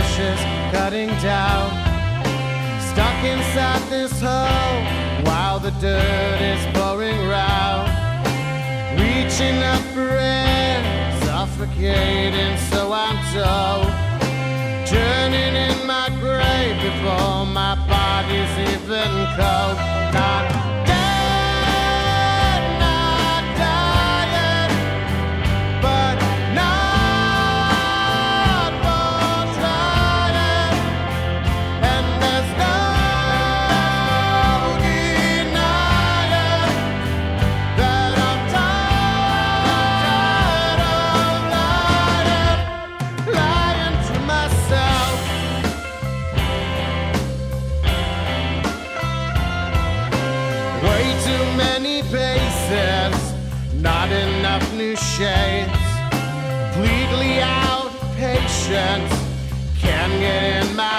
bushes cutting down, stuck inside this hole while the dirt is pouring round, reaching up for air, suffocating, so I'm told, turning in my grave before my body's even cold. Not dead, not dying, but not for trying, and there's no denying that I'm tired of lying to myself. Way too many faces, not enough new shades, completely out of patience, can't get in my